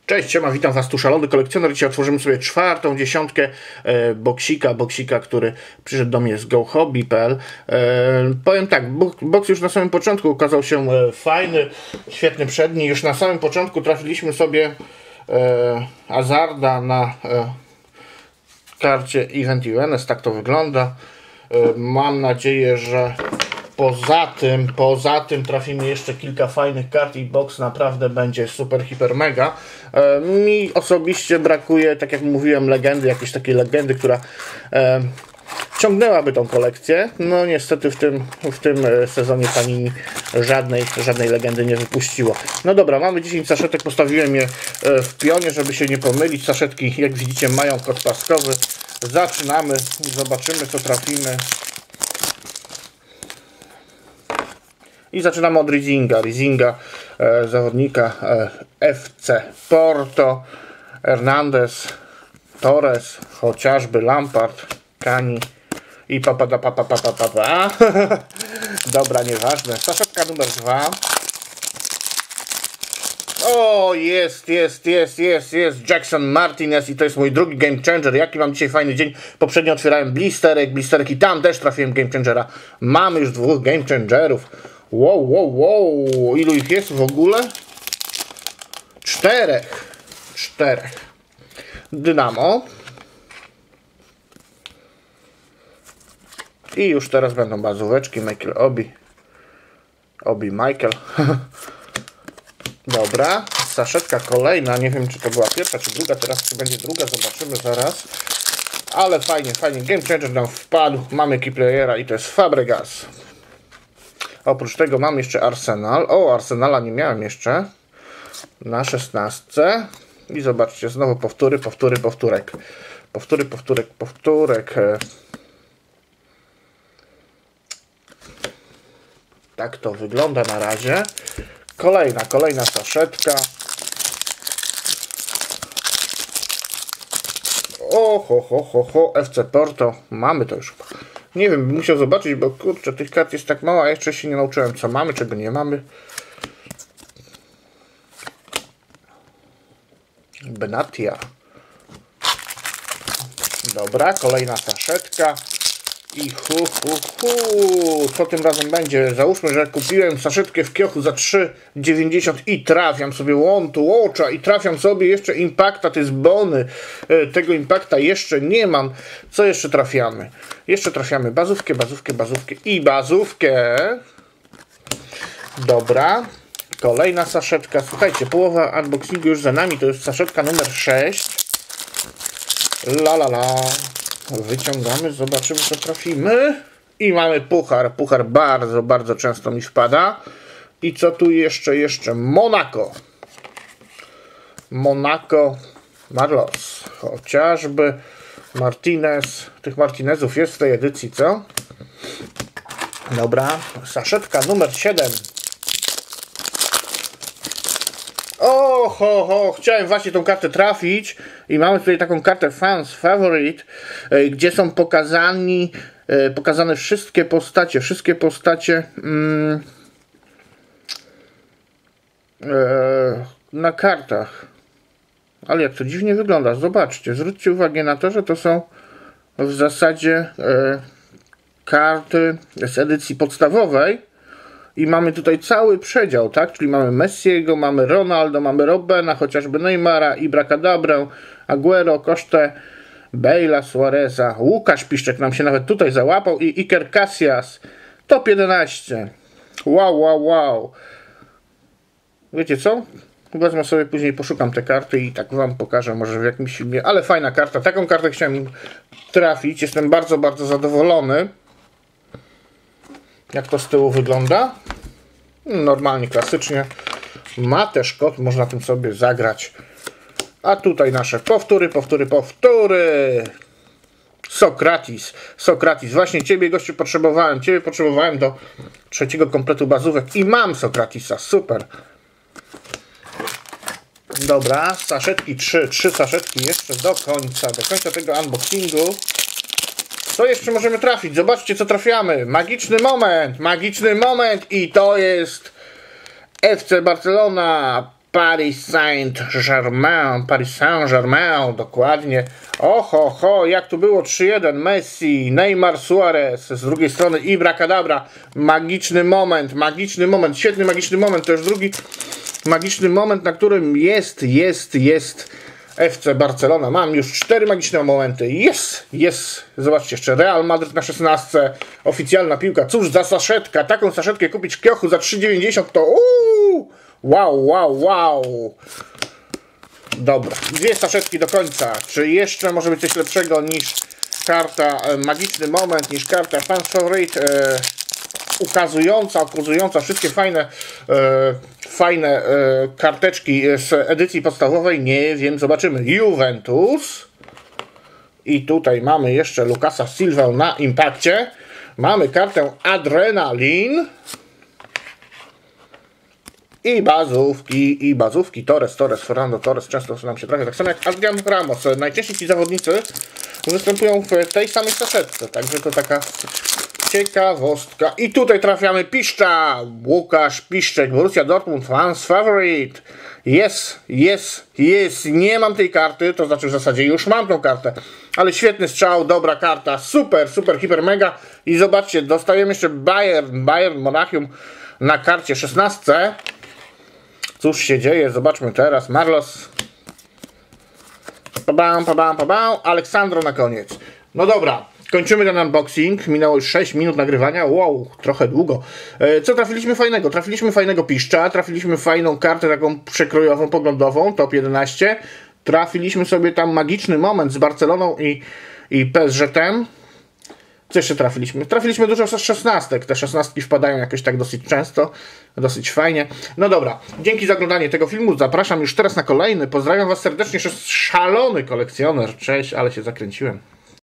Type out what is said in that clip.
Cześć, siema, witam was tu, szalony kolekcjoner. Dzisiaj otworzymy sobie czwartą dziesiątkę boksika, który przyszedł do mnie z gohobby.pl. Powiem tak, boks już na samym początku okazał się fajny, świetny przedni. Już na samym początku trafiliśmy sobie Hazarda na karcie Event Events, tak to wygląda. Mam nadzieję, że poza tym trafimy jeszcze kilka fajnych kart i box naprawdę będzie super, hiper, mega. Mi osobiście brakuje, tak jak mówiłem, legendy, jakiejś takiej legendy, która ciągnęłaby tą kolekcję. No niestety w tym sezonie Panini żadnej legendy nie wypuściło. No dobra, mamy 10 saszetek, postawiłem je w pionie, żeby się nie pomylić. Saszetki, jak widzicie, mają kod paskowy. Zaczynamy, zobaczymy, co trafimy. I zaczynamy od Rizinga, zawodnika FC Porto, Hernandez, Torres, chociażby Lampard, Kani i papa. Dobra, nieważne. Saszetka numer 2. O, jest Jackson Martinez i to jest mój drugi Game Changer. Jaki mam dzisiaj fajny dzień. Poprzednio otwierałem blisterek i tam też trafiłem Game Changera. Mamy już dwóch Game Changerów. Wow. Ilu ich jest w ogóle? Czterech. Dynamo. I już teraz będą bazóweczki. Michael. Dobra. Saszetka kolejna. Nie wiem, czy to była pierwsza, czy druga. Teraz czy będzie druga. Zobaczymy zaraz. Ale fajnie. Game Changer nam wpadł. Mamy keyplayera i to jest Fabregas. Oprócz tego mam jeszcze Arsenal. O, Arsenala nie miałem jeszcze. Na 16. I zobaczcie, znowu powtórek. Powtórek. Tak to wygląda na razie. Kolejna saszetka. FC Porto. Mamy to już. Nie wiem, bym musiał zobaczyć, bo kurczę, tych kart jest tak mało, a jeszcze się nie nauczyłem, co mamy, czego nie mamy. Benatia. Dobra, kolejna saszetka. I co tym razem będzie? Załóżmy, że kupiłem saszetkę w kiochu za 3,90 i trafiam sobie Łącza i trafiam sobie jeszcze Impacta, to jest bony. Tego Impacta jeszcze nie mam. Co jeszcze trafiamy? Jeszcze trafiamy bazówkę i bazówkę. Dobra. Kolejna saszetka. Słuchajcie, połowa unboxingu już za nami. To jest saszetka numer 6. Wyciągamy, zobaczymy, co trafimy. I mamy puchar. Puchar bardzo często mi wpada. I co tu jeszcze? Monaco Marlos. Chociażby Martinez. Tych Martinezów jest w tej edycji, co? Dobra. Saszetka numer 7. Chciałem właśnie tą kartę trafić i mamy tutaj taką kartę Fans Favorite, gdzie są pokazane wszystkie postacie na kartach. Ale jak to dziwnie wygląda, zobaczcie, zwróćcie uwagę na to, że to są w zasadzie karty z edycji podstawowej. I mamy tutaj cały przedział, tak? Czyli mamy Messiego, mamy Ronaldo, mamy Robena, chociażby Neymara, Ibracadabrę, Aguero, Kosztę, Bale'a, Suareza, Łukasz Piszczek nam się nawet tutaj załapał i Iker Casillas. Top 11. Wow. Wiecie co? Wezmę sobie później, poszukam te karty i tak wam pokażę może w jakimś filmie. Ale fajna karta. Taką kartę chciałem trafić. Jestem bardzo zadowolony. Jak to z tyłu wygląda? Normalnie, klasycznie. Ma też kod, można tym sobie zagrać. A tutaj nasze powtóry. Sokratis. Właśnie Ciebie, gościu, potrzebowałem do trzeciego kompletu bazówek i mam Sokratisa. Super. Dobra, saszetki 3 saszetki jeszcze do końca tego unboxingu. Co jeszcze możemy trafić? Zobaczcie, co trafiamy. Magiczny moment i to jest FC Barcelona. Paris Saint-Germain. Paris Saint-Germain, dokładnie. Oho, jak tu było 3-1. Messi, Neymar, Suarez. Z drugiej strony Ibra Kadabra. Magiczny moment, świetny magiczny moment. To już drugi magiczny moment, na którym jest FC Barcelona. Mam już 4 magiczne momenty. Jest. Zobaczcie jeszcze. Real Madryt na 16. Oficjalna piłka. Cóż za saszetkę. Taką saszetkę kupić w Kiochu za 3,90 to wow. Dobra. 2 saszetki do końca. Czy jeszcze może być coś lepszego niż karta magiczny moment, niż karta Fans Favorite ukazująca wszystkie fajne karteczki z edycji podstawowej? Nie wiem, zobaczymy. Juventus. I tutaj mamy jeszcze Lucasa Silva na impakcie. Mamy kartę Adrenalin. I bazówki. Torres, Fernando Torres. Często nam się trafia. Tak samo jak Adrian Ramos. Najczęściej ci zawodnicy występują w tej samej saszetce. Także to taka ciekawostka. I tutaj trafiamy Piszcza. Łukasz Piszczek, Borussia Dortmund, Fans Favorite. Jest. Nie mam tej karty, to znaczy w zasadzie już mam tą kartę. Ale świetny strzał, dobra karta. Super, hiper, mega. I zobaczcie, dostajemy jeszcze Bayern Monachium na karcie 16. Cóż się dzieje? Zobaczmy teraz. Marlos. Aleksandro na koniec. No dobra. Kończymy ten unboxing. Minęło już 6 minut nagrywania. Wow, trochę długo. Co trafiliśmy fajnego? Trafiliśmy fajnego Piszcza. Trafiliśmy fajną kartę taką przekrojową, poglądową. Top 11. Trafiliśmy sobie tam magiczny moment z Barceloną i PSG-tem. Co jeszcze trafiliśmy? Trafiliśmy dużo z 16. Te 16 wpadają jakoś tak dosyć często. Dosyć fajnie. No dobra. Dzięki za oglądanie tego filmu. Zapraszam już teraz na kolejny. Pozdrawiam Was serdecznie. Szalony kolekcjoner. Cześć, ale się zakręciłem.